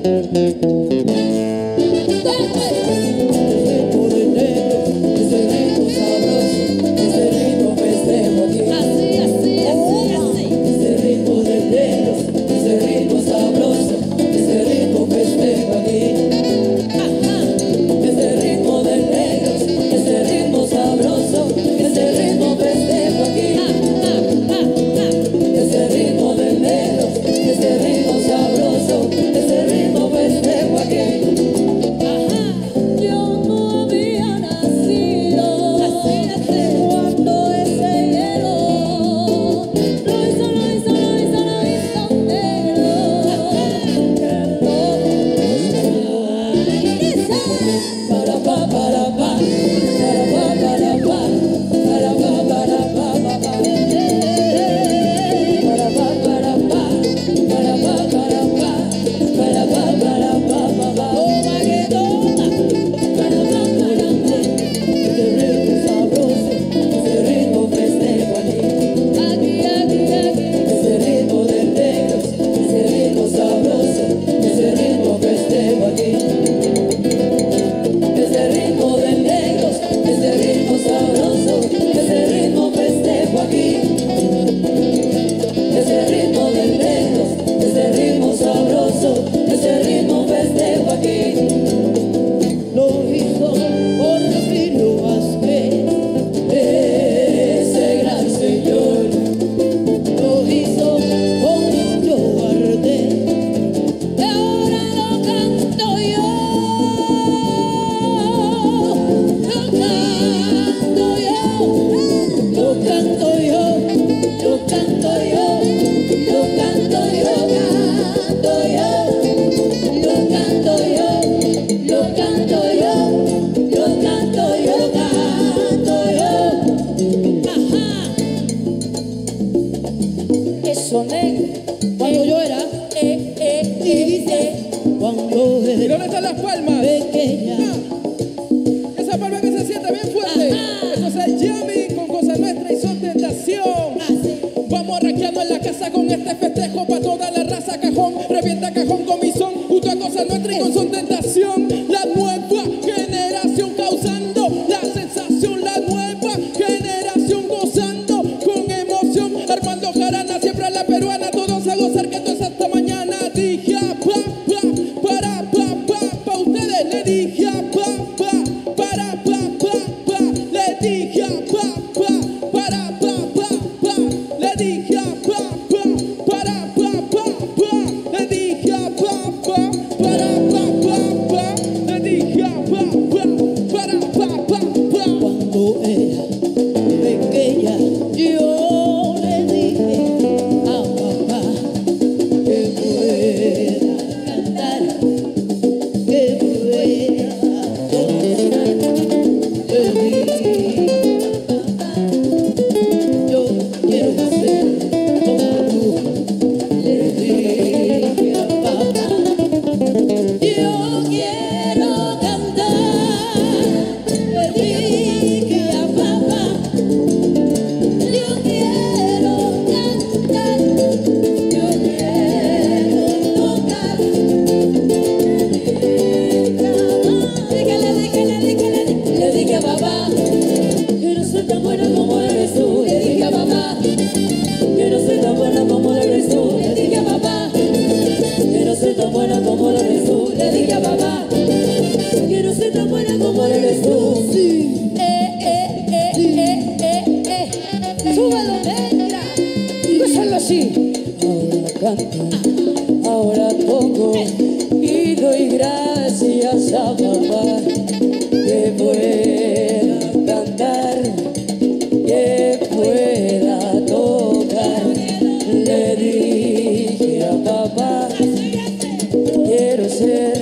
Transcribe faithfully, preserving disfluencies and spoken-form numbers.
Cuando yo era eh, eh, eh, eh, cuando era. ¿Y dónde están las palmas? Pequeña. Ah, esa palma que se siente bien fuerte. Ajá. Esto es el jamming con Cosa Nuestra y Son Tentación. Ah, sí. Vamos raqueando en la casa con este festejo para toda la raza. Cajón, revienta cajón con mi son. Junto a Cosa Nuestra y con Son Tentación. La nueva generación causando la sensación. La nueva generación gozando con emoción. Armando jarana, siempre a la peruana. Todos a gozar que esto es hasta mañana. Dije a pa, pa, para, pa, pa, pa ustedes. Le dije a pa, pa, para, pa, pa, pa. Le dije a pa, pa, para, pa, pa, pa. Le dije a pa, pa, para, pa, pa, pa. Le dije a pa, pa, para, pa, pa, pa. Le dije a pa, pa, para, pa, pa, pa. Cuando era pequeña, yo le dije a papá que pueda cantar, que pueda tocar. Le dije a papá, yo quiero ser como tú. Le dije a papá, yo quiero cantar. Le dije a papá, yo quiero cantar, yo quiero tocar. Le dije, le dije, le dije, le dije a papá, quiero ser tan buena como eres tú. Le dije a papá, quiero ser tan buena como eres tú. Le dije a papá, quiero ser tan buena como eres tú. Le dije a papá, quiero ser tan buena como eres tú. Sí. Eh, eh, eh, eh, eh, eh. Súbelo, negra. Gózalo así. Ahora canto, ahora toco y doy gracias a papá que pueda cantar, que pueda tocar. Le dije a papá, quiero ser